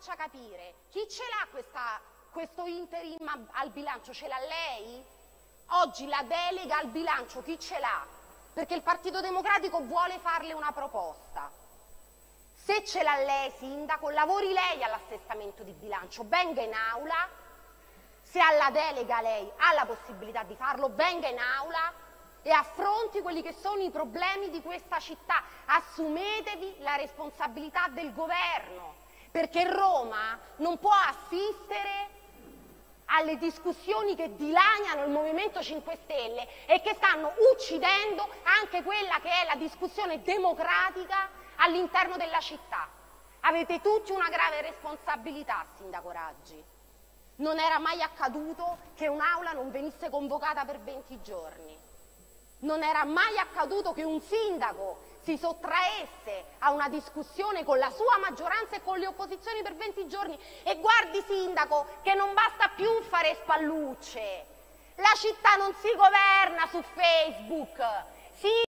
faccia capire, chi ce l'ha questo interim al bilancio? Ce l'ha lei? Oggi la delega al bilancio chi ce l'ha? Perché il Partito Democratico vuole farle una proposta. Se ce l'ha lei, sindaco, lavori lei all'assestamento di bilancio, venga in aula, se ha la delega lei ha la possibilità di farlo, venga in aula e affronti quelli che sono i problemi di questa città. Assumetevi la responsabilità del governo, perché Roma non può assistere alle discussioni che dilaniano il Movimento 5 Stelle e che stanno uccidendo anche quella che è la discussione democratica all'interno della città. Avete tutti una grave responsabilità, sindaco Raggi. Non era mai accaduto che un'aula non venisse convocata per 20 giorni. Non era mai accaduto che un sindaco si sottraesse a una discussione con la sua maggioranza e con le opposizioni per 20 giorni. E guardi, sindaco, che non basta più fare spallucce. La città non si governa su Facebook.